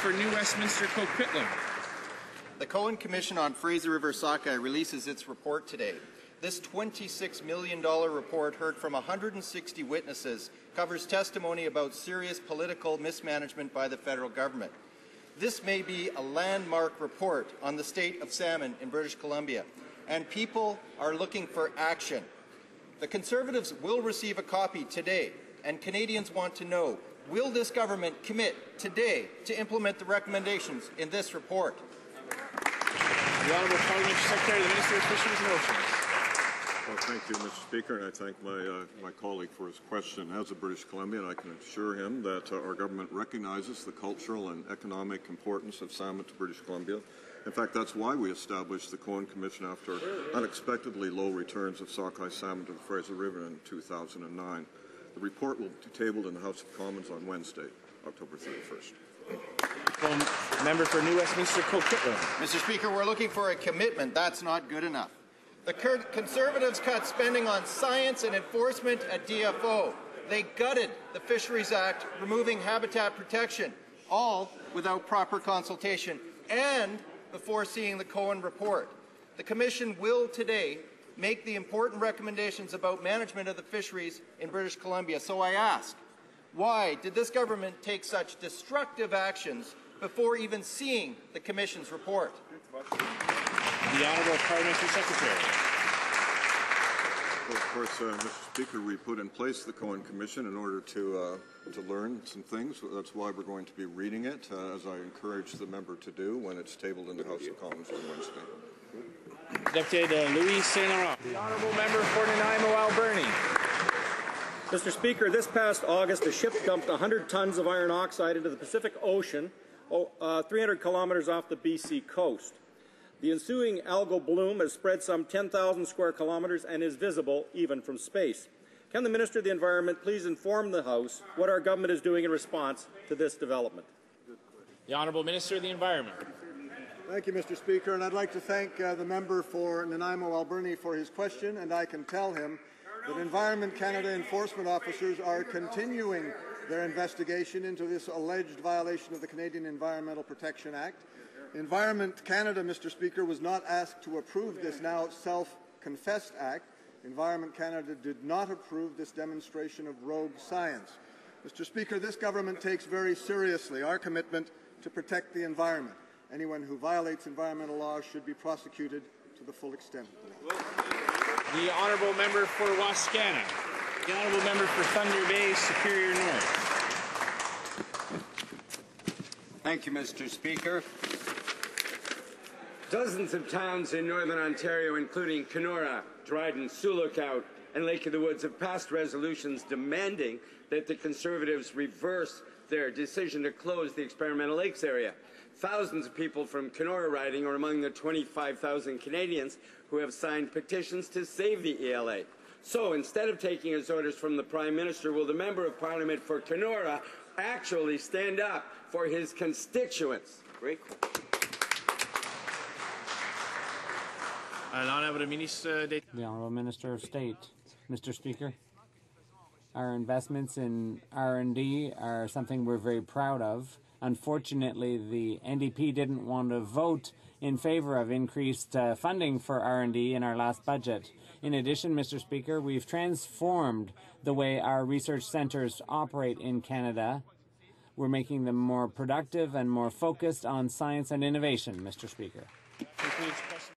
for New Westminster Coquitlam. The Cohen Commission on Fraser River Sockeye releases its report today. This $26 million report, heard from 160 witnesses, covers testimony about serious political mismanagement by the federal government. This may be a landmark report on the state of salmon in British Columbia, and people are looking for action. The Conservatives will receive a copy today, and Canadians want to know, will this government commit today to implement the recommendations in this report? The Honourable Parliamentary Secretary, the Minister of Fisheries and Oceans. Well, thank you, Mr. Speaker, and I thank my colleague for his question. As a British Columbian, I can assure him that our government recognizes the cultural and economic importance of salmon to British Columbia. In fact, that's why we established the Cohen Commission after unexpectedly low returns of sockeye salmon to the Fraser River in 2009. The report will be tabled in the House of Commons on Wednesday, October 31st. Member for New Westminster Coquitlam. Mr. Speaker, we're looking for a commitment. That's not good enough. The Conservatives cut spending on science and enforcement at DFO. They gutted the Fisheries Act, removing habitat protection, all without proper consultation and before seeing the Cohen report. The Commission will today make the important recommendations about management of the fisheries in British Columbia. So I ask, why did this government take such destructive actions before even seeing the Commission's report? The Honourable Parliamentary Secretary. Well, of course, Mr. Speaker, we put in place the Cohen Commission in order to learn some things. That's why we're going to be reading it, as I encourage the member to do when it's tabled in the House of Commons on Wednesday. Deputy Louis St. Laurent. The Honourable Member for Nanaimo, Alberni. Mr. Speaker, this past August, a ship dumped 100 tons of iron oxide into the Pacific Ocean, 300 kilometers off the BC coast. The ensuing algal bloom has spread some 10,000 square kilometers and is visible even from space. Can the Minister of the Environment please inform the House what our government is doing in response to this development? The Honourable Minister of the Environment. Thank you, Mr. Speaker, and I'd like to thank the member for Nanaimo, Alberni for his question, and I can tell him that Environment Canada enforcement officers are continuing their investigation into this alleged violation of the Canadian Environmental Protection Act. Environment Canada, Mr. Speaker, was not asked to approve this now self-confessed act. Environment Canada did not approve this demonstration of rogue science. Mr. Speaker, this government takes very seriously our commitment to protect the environment. Anyone who violates environmental laws should be prosecuted to the full extent of the law. The Honourable Member for Wascana. The Honourable Member for Thunder Bay, Superior North. Thank you, Mr. Speaker. Dozens of towns in Northern Ontario, including Kenora, Dryden, Sioux Lookout, and Lake of the Woods, have passed resolutions demanding that the Conservatives reverse their decision to close the experimental lakes area. Thousands of people from Kenora riding are among the 25,000 Canadians who have signed petitions to save the ELA. So instead of taking his orders from the Prime Minister, will the Member of Parliament for Kenora actually stand up for his constituents? Great question. The Honourable Minister of State. Mr. Speaker, our investments in R&D are something we're very proud of. Unfortunately, the NDP didn't want to vote in favour of increased funding for R&D in our last budget. In addition, Mr. Speaker, we've transformed the way our research centres operate in Canada. We're making them more productive and more focused on science and innovation, Mr. Speaker.